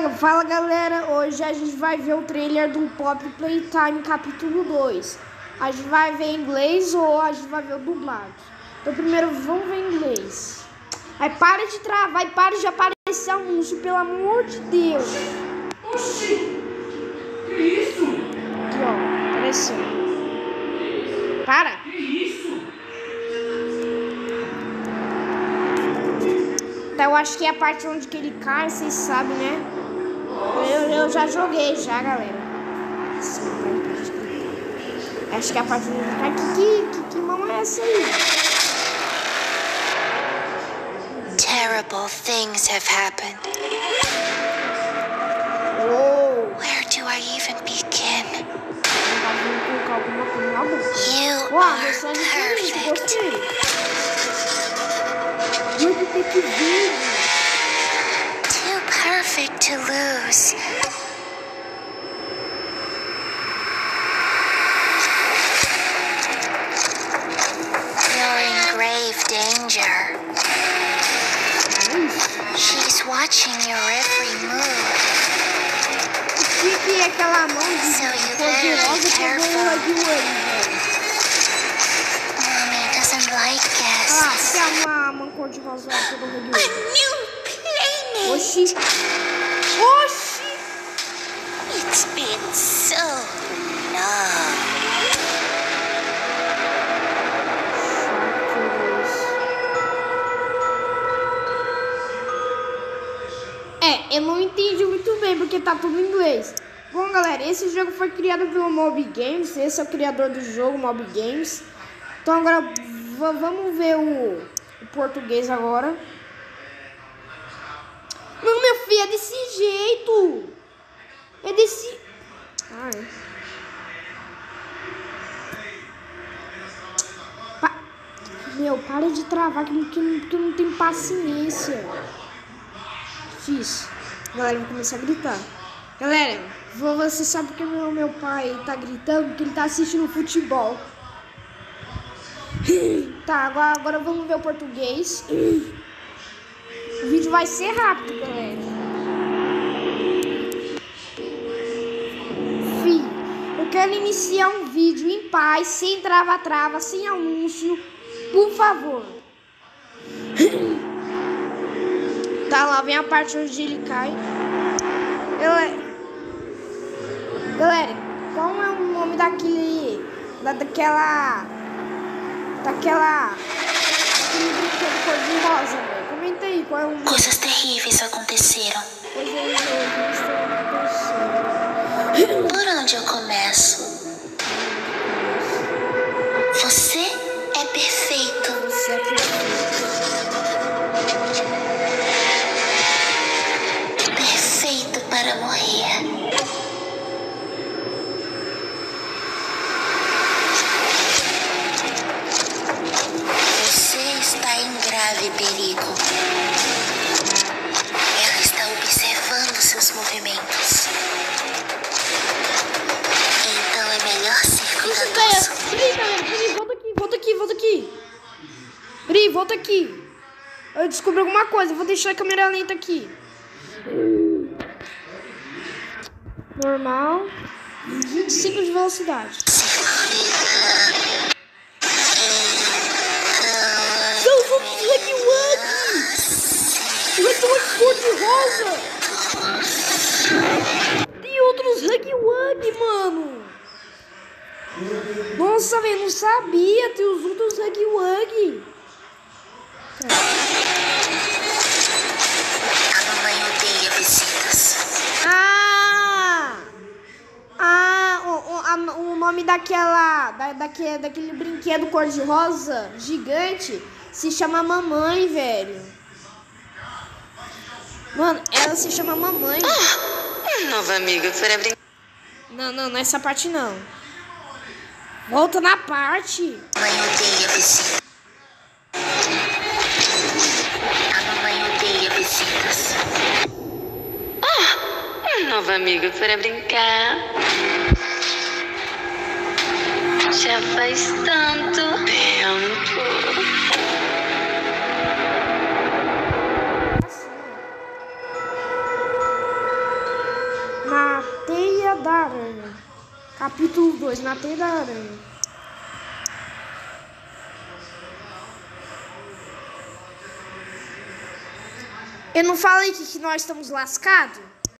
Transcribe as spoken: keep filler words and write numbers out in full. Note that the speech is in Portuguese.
Fala galera, hoje a gente vai ver o trailer do Pop Playtime capítulo dois. A gente vai ver em inglês ou a gente vai ver o dublado. Então primeiro vamos ver em inglês. Aí para de travar e para de aparecer anúncio, pelo amor de Deus. Oxi, que isso? Aqui ó, apareceu. Para. Que isso? Então eu acho que é a parte onde que ele cai, vocês sabem, né? Eu, eu já joguei já, galera. Acho que é a parte onde ele cai. Que, que, que, que mão é essa aí? Terrible things have happened. Uou! Where do I even begin? You Uau, are você é diferente, perfect. gostei. Muito tem que ver. Too perfect to lose. You're in grave danger. She's watching your every move. O que, que é aquela mão de So you poderosa better be que eu vou careful. de olho, velho? Mommy doesn't like Ah, guests. que é uma mão cor-de-rosa que eu vou de A olho. new playmate. Oxi! Oxi! It's been so long. É, eu não entendi muito bem porque tá tudo em inglês. Bom, galera, esse jogo foi criado pelo Mob Games. Esse é o criador do jogo, Mob Games. Então agora v- vamos ver o, o português agora. Não, meu filho, é desse jeito. É desse... Ai. Pa... Meu, para de travar que, que, que eu não tenho paciência. Fiz. Galera, eu vou começar a gritar. Galera, você sabe que meu, meu pai tá gritando porque ele tá assistindo futebol. Tá, agora, agora vamos ver o português. O vídeo vai ser rápido, galera. Fih, eu quero iniciar um vídeo em paz, sem trava-trava, sem anúncio. Por favor. Tá, lá vem a parte onde ele cai. Galera, galera, qual é o nome daquele... Da, daquela... Daquela... Daquele brinquedo cor-de-rosa, velho? Comenta aí qual é o nome. Coisas terríveis aconteceram. Pois é, eu estou Por onde eu começo? Você é perfeito. Perfeito para morrer. Você está em grave perigo. Ela está observando seus movimentos. Então é melhor ser cuidadoso. Peraí, galera, peraí, volta aqui, volta aqui, volta aqui. Peraí, volta aqui. Eu descobri alguma coisa, eu vou deixar a câmera lenta aqui. Normal. vinte e cinco de velocidade. São os outros Huggy Wuggy! Vai tomar cor de rosa! Tem outros Huggy Wuggy, mano! Nossa, velho, não sabia! Tem os outros Huggy Wuggy! A mamãe odeia visitas. Ah! Ah, o, o, a, o nome daquela, da, daquele, daquele brinquedo cor-de-rosa gigante se chama Mamãe, velho. Mano, ela se chama Mamãe. Oh, nova amiga, para brincar. Não, não, não é essa parte não. Volta na parte. A mamãe odeia visitas. A mamãe odeia visitas. Oh, nova amiga para brincar. Já faz tanto tempo. da Aranha. Capítulo dois, na Teia da Aranha. Eu não falei que, que nós estamos lascados?